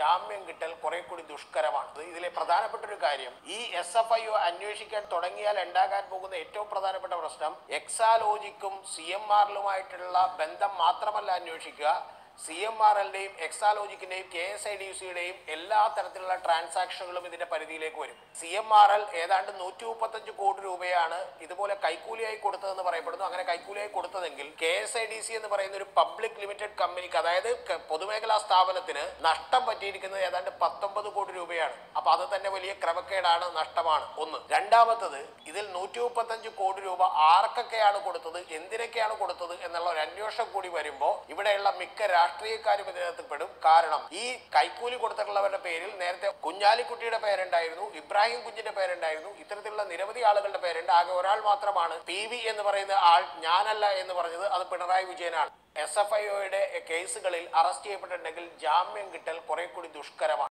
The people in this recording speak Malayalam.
ജാമ്യം കിട്ടൽ കുറെ കൂടി ദുഷ്കരമാണ്. ഇതിലെ പ്രധാനപ്പെട്ട ഒരു കാര്യം, ഈ SFIO അന്വേഷിക്കാൻ തുടങ്ങിയാൽ ഉണ്ടാകാൻ പോകുന്ന ഏറ്റവും പ്രധാനപ്പെട്ട പ്രശ്നം എക്സാലോജിക്കും CMRലുമായിട്ടുള്ള ബന്ധം മാത്രമല്ല അന്വേഷിക്കുക, CMRLന്റെയും എക്സാലോജിക്കിന്റെയും KSIDCയുടെയും എല്ലാ തരത്തിലുള്ള ട്രാൻസാക്ഷനുകളും ഇതിന്റെ പരിധിയിലേക്ക് വരും. CMRL ഏതാണ്ട് 135 കോടി രൂപയാണ് ഇതുപോലെ കൈക്കൂലിയായി കൊടുത്തതെന്ന് പറയപ്പെടുന്നു. അങ്ങനെ കൈക്കൂലിയായി കൊടുത്തതെങ്കിൽ KSIDC എന്ന് പറയുന്ന ഒരു പബ്ലിക് ലിമിറ്റഡ് കമ്പനിക്ക്, അതായത് പൊതുമേഖലാ സ്ഥാപനത്തിന് നഷ്ടം പറ്റിയിരിക്കുന്നത് ഏതാണ്ട് 19 കോടി രൂപയാണ്. അപ്പൊ അത് തന്നെ വലിയ ക്രമക്കേടാണ്, നഷ്ടമാണ്. ഒന്ന്. രണ്ടാമത്തത്, ഇതിൽ 135 കോടി രൂപ ആർക്കൊക്കെയാണ് കൊടുത്തത്, എന്തിനൊക്കെയാണ് കൊടുത്തത് എന്നുള്ള ഒരു അന്വേഷണം കൂടി വരുമ്പോൾ ഇവിടെയുള്ള മിക്ക രാഷ്ട്രീയക്കാരും ഇതിനകത്ത് പെടും. കാരണം ഈ കൈക്കൂലി കൊടുത്തിട്ടുള്ളവരുടെ പേരിൽ നേരത്തെ കുഞ്ഞാലിക്കുട്ടിയുടെ പേരുണ്ടായിരുന്നു, ഇബ്രാഹിം കുഞ്ഞിന്റെ പേരുണ്ടായിരുന്നു, ഇത്തരത്തിലുള്ള നിരവധി ആളുകളുടെ പേരുണ്ട്. ആകെ ഒരാൾ മാത്രമാണ് PV എന്ന് പറയുന്ന ആൾ ഞാനല്ല എന്ന് പറഞ്ഞത്, അത് പിണറായി വിജയനാണ്. SFIOയുടെ കേസുകളിൽ അറസ്റ്റ് ചെയ്യപ്പെട്ടിട്ടുണ്ടെങ്കിൽ ജാമ്യം കിട്ടൽ കുറെ കൂടി ദുഷ്കരമാണ്.